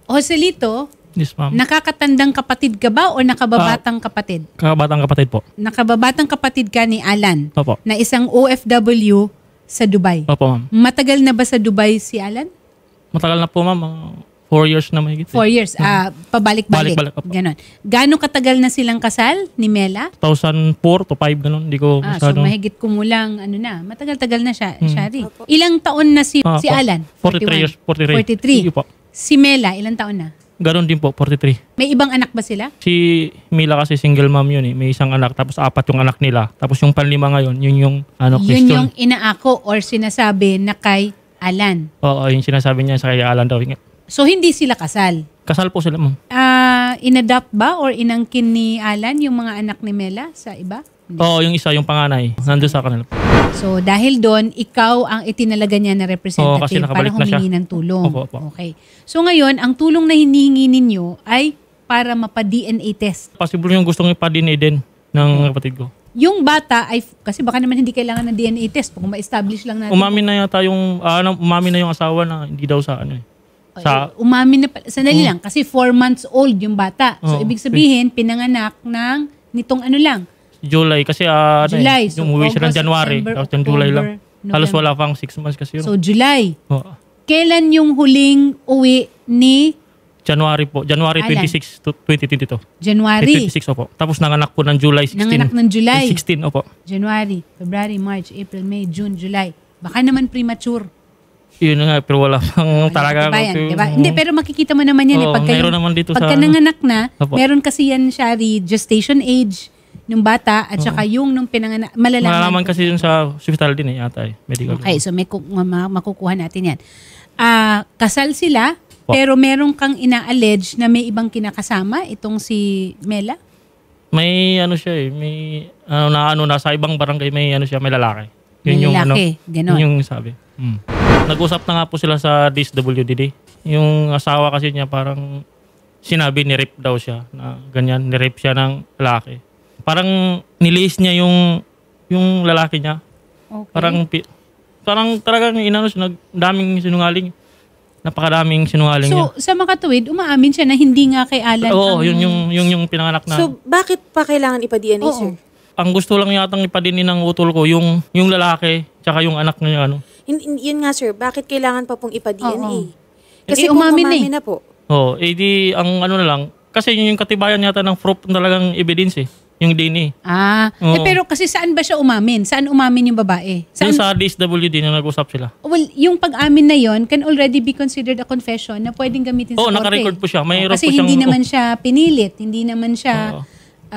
Joselito, Yes, ma'am. nakakatandang kapatid ka ba o nakababatang kapatid? Kabatang kapatid po. Nakababatang kapatid ka ni Alan Opo. na isang OFW sa Dubai. Opo, ma'am. Matagal na ba sa Dubai si Alan? Matagal na po, ma'am. 4 years na mahigit. 4 years. Pabalik-balik. Balik-balik, opo. Ganon. Gaano katagal na silang kasal ni Mela? 2004 to 5, ganun. Hindi ko So masyado. mahigit kumulang, Matagal-tagal na siya, Shari. Ilang taon na si Alan? 43 years. 43. Sige po. Si Mela, ilang taon na? Ganun din po, 43. May ibang anak ba sila? Si Mila kasi single mom yun eh. May isang anak, tapos 4 yung anak nila. Tapos yung panlima ngayon, yun yung Yun question. yung inaako or sinasabi na kay Alan. Oo, yung sinasabi niya sa kay Alan daw. So hindi sila kasal. Kasal po sila, ma'am. Inadopt ba or inangkin ni Alan yung mga anak ni Mela sa iba? Oo, yung isa, yung panganay. Nandun sa kanila. So dahil doon, ikaw ang itinalaga niya na Oo, kasi representative para nakabalik na siya. humingi ng tulong. Opo, opo. Okay. So ngayon, ang tulong na hinihingi ninyo ay para mapa-DNA test. Possible yung gustong ipa-DNA din ng kapatid ko. Yung bata ay, kasi baka naman hindi kailangan ng DNA test kung ma-establish lang natin. Umamin na yata umamin na yung asawa na hindi daw sa ano eh. Sa, Umamin na pala. Sandali lang, kasi 4 months old yung bata. So ibig sabihin, pinanganak ng nitong lang. July kasi July. So, yung umuwi siya ng August, January. September, Tapos yung July lang. October, Halos November. wala pang 6 months kasi yun. So July. Oo. Kailan yung huling uwi ni January po. January Alan? 26 to 2022. January? 26 opo. Tapos nanganak po ng July 16. Nanganak ng July. 16 opo. January, February, March, April, May, June, July. Baka naman premature. Yun nga, pero wala pang talaga. Diba? Hindi, pero makikita mo naman yan. Oo, meron naman dito pagka sa- nanganak na, Opo. meron kasi yan, Shari, gestation age ng bata at saka yung nung pinanganak, Malalaman kasi yun sa hospital din eh, yata eh. Medical. Okay, so may makukuha natin yan. Kasal sila, Po. pero meron kang ina-allege na may ibang kinakasama, itong si Mela? May siya eh, may nasa ibang barangay may siya, may lalaki. May Yun yung lalaki, ganon. Yun yung sabi. Nag-usap na nga po sila sa DSWD. Yung asawa kasi niya parang sinabi ni-rape daw siya na ganyan, ni-rape siya ng lalaki. Parang niliis niya yung lalaki niya. Okay. Parang talagang daming sinungaling. Napakadaming sinungaling niya. So, sa makatuwid, umaamin siya na hindi nga kay Alan. Oo, yun yung pinanganak na. So, bakit pa kailangan ipa-DNA, Oo. sir? Ang gusto lang yatang ipadinin ng utol ko, yung lalaki, tsaka yung anak niya, Yun nga, sir. Bakit kailangan pa pong ipa-DNA? Oo. Kasi Eh, kung umamin umamin na na po. di ang na lang, kasi yun yung katibayan yata ng proof talagang evidence eh, yung DNA. Oo. Pero kasi saan ba siya umamin? Saan umamin yung babae? Yung sa DSWD na nag-usap sila. Well, yung pag-amin na yon can already be considered a confession na pwedeng gamitin sa Oo, korte. naka-record po siya. Mayroon Kasi po siyang- hindi naman siya pinilit. Hindi naman siya... Oo.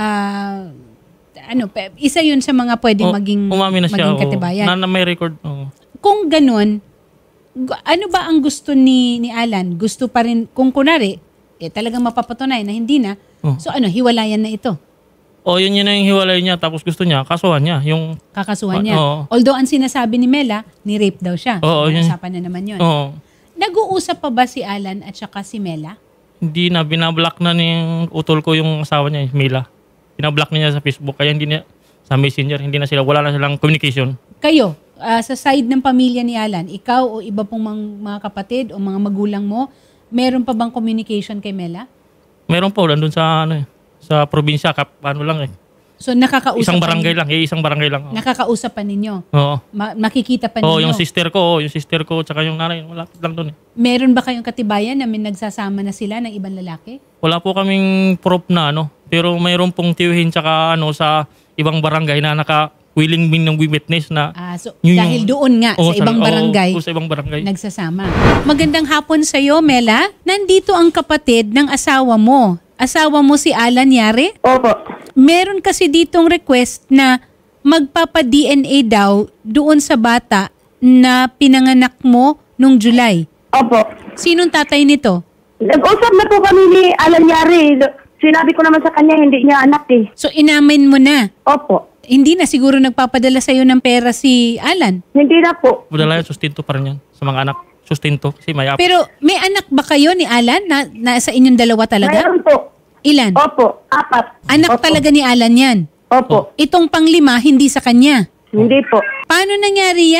Isa yun sa mga pwedeng Oo, maging umamin na siya. Oo. katibayan. Na may record. Oo. Kung ganun, ano ba ang gusto ni Alan? Gusto pa rin, kung kunwari, talagang mapapatunay na hindi na, Oh. so hiwalayan na ito. Yun na yung hiwalay niya. Tapos gusto niya, kasuhan niya. Yung, Kakasuhan niya. Oo. Although ang sinasabi ni Mela, ni-rape daw siya. Oo, yun. Usapan na naman yun. oo. Nag-uusap pa ba si Alan at saka si Mela? Hindi na, binablock na ni utol ko yung asawa niya, Mila. Binablock niya sa Facebook. Kaya hindi niya, sa Messenger, hindi na sila, wala na silang communication. Kayo, sa side ng pamilya ni Alan, ikaw o iba pong mga kapatid o mga magulang mo, meron pa bang communication kay Mela? Meron po, nandun sa sa probinsya, lang eh. So nakakausap Isang pa barangay ninyo? lang, isang barangay lang. Nakakausap pa ninyo? Oo. Makikita pa ninyo? yung sister ko, tsaka yung nanay, wala lang doon eh. Meron ba kayong katibayan na may nagsasama na sila ng ibang lalaki? Wala po kaming proof na pero mayroon pong tiyuhin tsaka sa ibang barangay na willing ng witness na So Yun dahil yung- doon nga sa ibang barangay, sa ibang barangay. nagsasama. Magandang hapon sa iyo, Mela. Nandito ang kapatid ng asawa mo. Asawa mo si Alan Yare? Opo. Meron kasi ditong request na magpapa-DNA daw doon sa bata na pinanganak mo nung July. Opo. Sinong tatay nito? Nag-usap na po kami ni Alan Yari. Sinabi ko naman sa kanya, hindi niya anak eh. So inamin mo na. Opo. Hindi na siguro nagpapadala sa'yo ng pera si Alan. Hindi na po. Budala yan, sustento pa rin yan sa mga anak. Sustento. Kasi may Pero may anak ba kayo ni Alan na sa inyong dalawa talaga? Mayroon po. Ilan? Opo. 4. Anak Opo. talaga ni Alan yan. Opo. Itong pang-5, hindi sa kanya. Hindi po. Paano nangyari yan,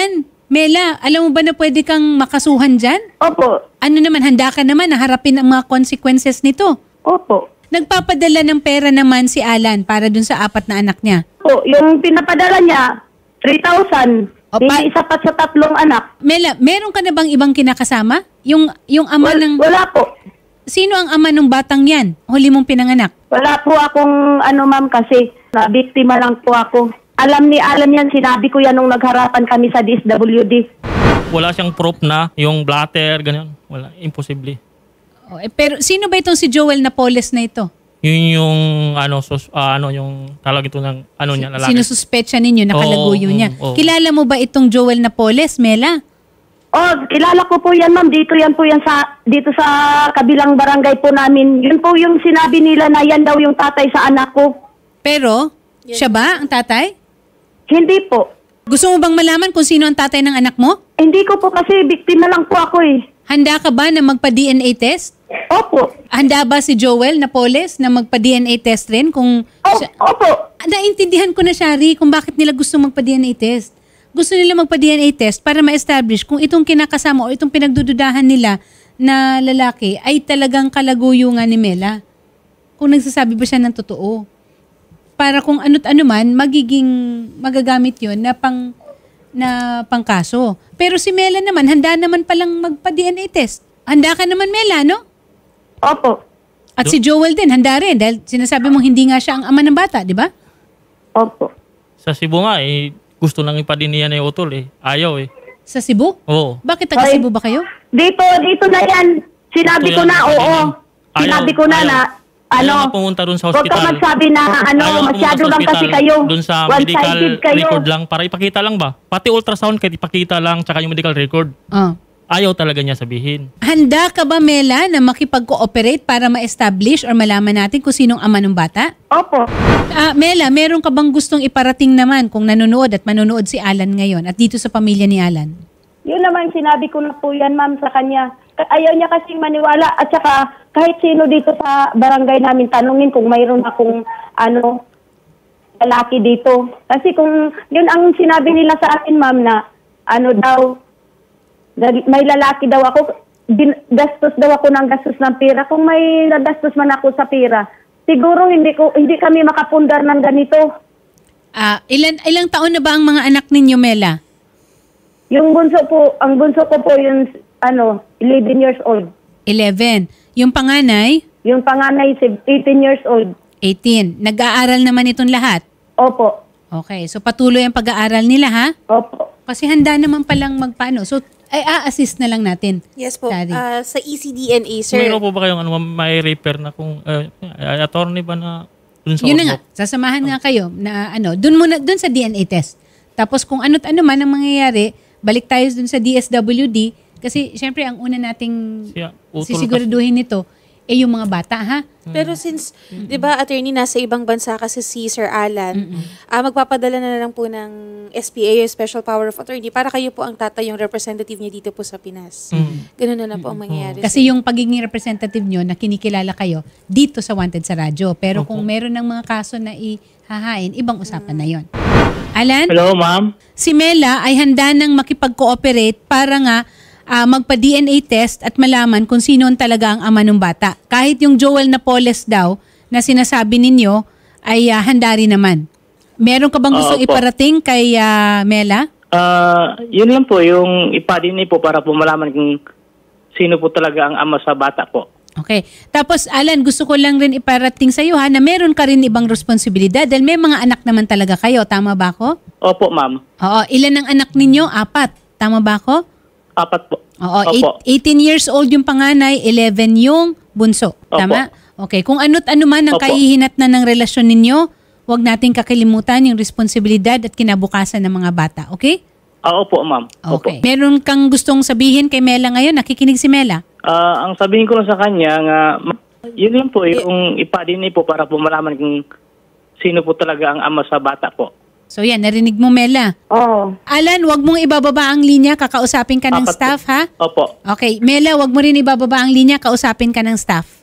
Mela, alam mo ba na pwede kang makasuhan dyan? Opo. Ano naman, handa ka naman na harapin ang mga consequences nito. Opo. Nagpapadala ng pera naman si Alan para dun sa 4 na anak niya. Po, yung pinapadala niya, 3,000. O, Hindi sapat sa 3 anak. Mela, meron ka na bang ibang kinakasama? Yung ama ng... Wala po. Sino ang ama ng batang yan? Huli mong pinanganak? Wala po akong ma'am kasi na biktima lang po ako. Alam ni Alan yan, sinabi ko yan nung nagharapan kami sa DSWD. Wala siyang proof na yung blatter, ganyan. Wala, imposible. O, pero sino ba itong si Joel Napoles na ito? Yun yung yung talag ito ng niya lalaki. Sinususpecha ninyo, nakalaguyo niya. oo. Kilala mo ba itong Joel Napoles, Mela? Oh, kilala ko po yan, ma'am. Dito po yan dito sa kabilang barangay po namin. Yun po yung sinabi nila na yan daw yung tatay sa anak ko. Pero, siya ba ang tatay? Hindi po. Gusto mo bang malaman kung sino ang tatay ng anak mo? Hindi ko po kasi biktima lang po ako eh. Handa ka ba na magpa-DNA test? Opo. Handa ba si Joel Napoles na magpa-DNA test rin? Kung Opo. naintindihan ko na, Shari, kung bakit nila gusto magpa-DNA test. Gusto nila magpa-DNA test para ma-establish kung itong kinakasama o itong pinagdududahan nila na lalaki ay talagang kalaguyo nga ni Mela. Kung nagsasabi ba siya ng totoo. Para kung ano't ano man, magagamit yon na pangkaso. Pero si Mela naman, handa naman palang magpa-DNA test. Handa ka naman, Mela, no? Opo. At si Joel din, handa rin. Dahil sinasabi mo hindi nga siya ang ama ng bata, di ba? Opo. Sa Cebu nga, gusto nang ipadinihan na yung utol Ayaw Sa Cebu? Oo. Bakit taga Ay. Cebu ba kayo? Dito na yan. Sinabi Ito ko yan, na, oo. ayaw, Sinabi ko na ayaw. na, Ayaw na pumunta dun sa huwag ka hospital. magsabi na, Ayaw na masyado pumunta sa lang kasi hospital, kayo. dun sa One-sided medical kayo. record lang para ipakita lang ba? Pati ultrasound kahit ipakita lang tsaka yung medical record. Oh. Ayaw talaga niya sabihin. Handa ka ba, Mela, na makipag-cooperate para ma-establish or malaman natin kung sinong ama ng bata? Opo. Mela, meron ka bang gustong iparating naman kung nanonood at manonood si Alan ngayon at dito sa pamilya ni Alan? Yun naman, sinabi ko na po yan, ma'am, sa kanya. Ayaw niya kasing maniwala at saka kahit sino dito sa barangay namin tanungin kung mayroon akong lalaki dito. Kasi kung yun ang sinabi nila sa akin, ma'am, na may lalaki daw ako, gastos daw ako ng gastos ng pera. Kung may nagastos man ako sa pera, siguro hindi kami makapundar ng ganito. Ilang taon na ba ang mga anak ninyo, Mela? Ang bunso ko po yung 11 years old. 11. Yung panganay? Yung panganay 18 years old. 18. Nag-aaral naman itong lahat? Opo. Okay. So patuloy ang pag-aaral nila, ha? Opo. Kasi handa naman palang magpaano. So, assist na lang natin. Yes po. Shari. Sa ECDNA, sir. Mayroon po ba kayong may repair na kung attorney ba na dun sa Yun na nga. Ormoc? Sasamahan nga kayo na dun sa DNA test. Tapos kung ano't ano man ang mangyayari, balik tayo dun sa DSWD. Kasi syempre ang una nating Utol sisiguraduhin nito yung mga bata, ha? Pero since, di ba, attorney, nasa ibang bansa kasi si Sir Alan, magpapadala na lang po ng SPA, yung Special Power of Attorney, para kayo po ang tatay, yung representative niyo dito po sa Pinas. Ganun na po ang mangyayari. Kasi yung pagiging representative nyo na kinikilala kayo dito sa Wanted sa Radyo. Pero kung meron ng mga kaso na ihahain, ibang usapan na yon. Alan? Hello, ma'am. Si Mela ay handa nang makipag-cooperate para nga magpa-DNA test at malaman kung sino talaga ang ama ng bata. Kahit yung Joel Napoles daw na sinasabi ninyo ay handa rin naman. Meron ka bang gustong iparating kay Mela? Yun lang po, yung ipadini po para po malaman kung sino po talaga ang ama sa bata po. Okay. Tapos, Alan, gusto ko lang rin iparating sa iyo na meron ka rin ibang responsibilidad dahil may mga anak naman talaga kayo. Tama ba ako? Opo, ma'am. Oo. Ilan ang anak ninyo? 4. Tama ba ako? 4 po. Oo. Opo. 18 years old yung panganay, 11 yung bunso. Tama? Okay. Kung ano't ano man ang Opo. kahihinat na ng relasyon ninyo, huwag nating kakalimutan yung responsibilidad at kinabukasan ng mga bata. Okay? Opo, ma'am. Okay. Meron kang gustong sabihin kay Mela ngayon? Nakikinig si Mela? Ang sabihin ko lang sa kanya nga, yun lang po, yung ipadini po para po malaman kung sino po talaga ang ama sa bata po. So yan, narinig mo, Mela. Oo. Alan, wag mong ibababa ang linya, kakausapin ka ng 4 staff, ha? Opo. Okay, Mela, wag mo rin ibababa ang linya, kausapin ka ng staff.